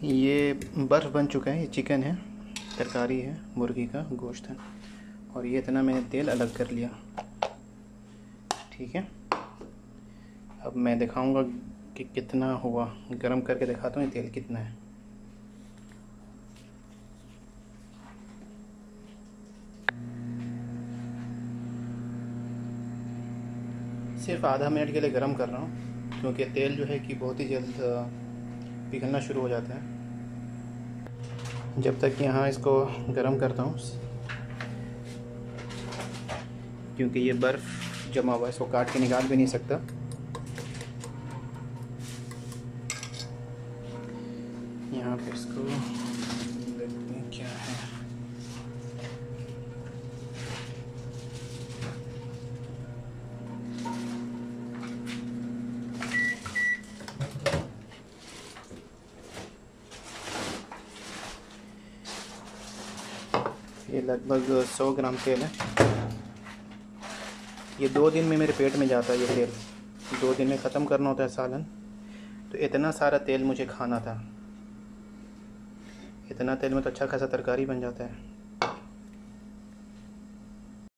ये बर्फ़ बन चुका है। ये चिकन है, तरकारी है, मुर्गी का गोश्त है, और ये इतना मैंने तेल अलग कर लिया। ठीक है, अब मैं दिखाऊंगा कि कितना हुआ। गरम करके दिखाता हूँ ये तेल कितना है। सिर्फ आधा मिनट के लिए गरम कर रहा हूँ, क्योंकि तेल जो है कि बहुत ही जल्द पिघलना शुरू हो जाता है। जब तक कि यहाँ इसको गरम करता हूँ, क्योंकि ये बर्फ़ जमा हुआ है, इसको काट के निकाल भी नहीं सकता। यहाँ पे इसको देखते हैं क्या है। ये लगभग 100 ग्राम तेल है। ये 2 दिन में मेरे पेट में जाता है। ये तेल 2 दिन में ख़त्म करना होता है सालन। तो इतना सारा तेल मुझे खाना था। इतना तेल में तो अच्छा खासा तरकारी बन जाता है।